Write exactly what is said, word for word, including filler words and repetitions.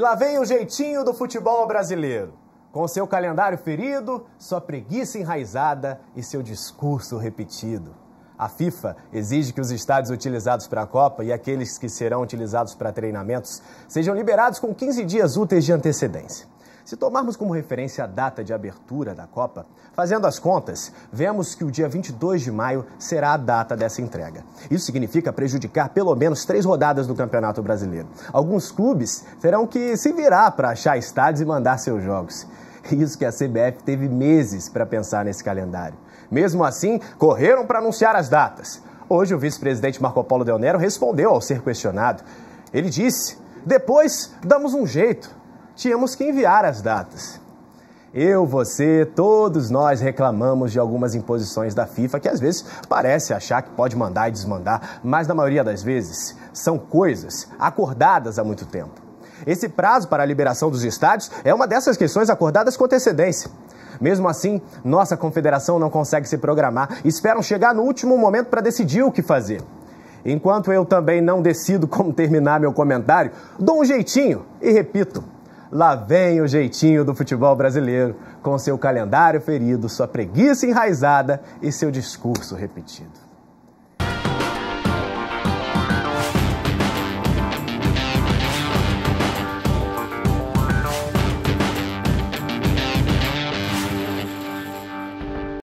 lá vem o jeitinho do futebol brasileiro. Com seu calendário ferido, sua preguiça enraizada e seu discurso repetido. A FIFA exige que os estádios utilizados para a Copa e aqueles que serão utilizados para treinamentos sejam liberados com quinze dias úteis de antecedência. Se tomarmos como referência a data de abertura da Copa, fazendo as contas, vemos que o dia vinte e dois de maio será a data dessa entrega. Isso significa prejudicar pelo menos três rodadas do Campeonato Brasileiro. Alguns clubes terão que se virar para achar estádios e mandar seus jogos. Isso que a C B F teve meses para pensar nesse calendário. Mesmo assim, correram para anunciar as datas. Hoje, o vice-presidente Marco Polo Del Nero respondeu ao ser questionado. Ele disse: depois damos um jeito. Tínhamos que enviar as datas. Eu, você, todos nós reclamamos de algumas imposições da FIFA que às vezes parece achar que pode mandar e desmandar, mas na maioria das vezes são coisas acordadas há muito tempo. Esse prazo para a liberação dos estádios é uma dessas questões acordadas com antecedência. Mesmo assim, nossa confederação não consegue se programar e esperam chegar no último momento para decidir o que fazer. Enquanto eu também não decido como terminar meu comentário, dou um jeitinho e repito: lá vem o jeitinho do futebol brasileiro, com seu calendário ferido, sua preguiça enraizada e seu discurso repetido.